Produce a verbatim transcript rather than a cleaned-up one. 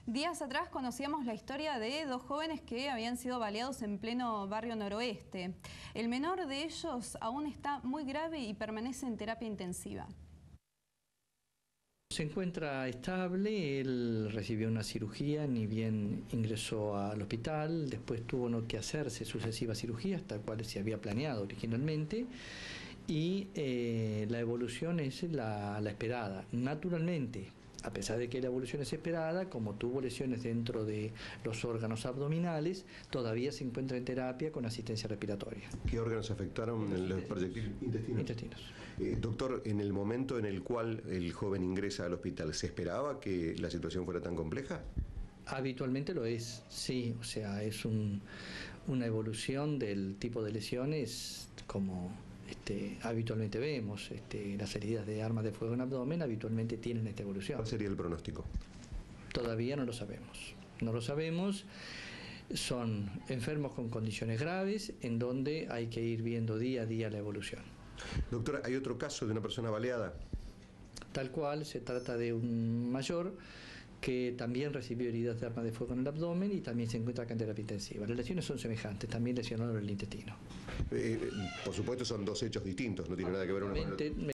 Días atrás conocíamos la historia de dos jóvenes que habían sido baleados en pleno barrio noroeste. El menor de ellos aún está muy grave y permanece en terapia intensiva. Se encuentra estable, él recibió una cirugía, ni bien ingresó al hospital, después tuvo no que hacerse sucesivas cirugías, tal cual se había planeado originalmente, y eh, la evolución es la, la esperada. Naturalmente, a pesar de que la evolución es esperada, como tuvo lesiones dentro de los órganos abdominales, todavía se encuentra en terapia con asistencia respiratoria. ¿Qué órganos afectaron en los proyectiles? Intestinos. Intestinos. Eh, doctor, en el momento en el cual el joven ingresa al hospital, ¿se esperaba que la situación fuera tan compleja? Habitualmente lo es, sí, o sea, es un, una evolución del tipo de lesiones como este, habitualmente vemos. Este, las heridas de armas de fuego en abdomen habitualmente tienen esta evolución. ¿Cuál sería el pronóstico? Todavía no lo sabemos, no lo sabemos. Son enfermos con condiciones graves en donde hay que ir viendo día a día la evolución. Doctora, ¿hay otro caso de una persona baleada? Tal cual, se trata de un mayor que también recibió heridas de arma de fuego en el abdomen y también se encuentra acá en terapia intensiva. Las lesiones son semejantes, también lesionaron el intestino. Eh, por supuesto son dos hechos distintos, no tiene nada que ver uno con el otro.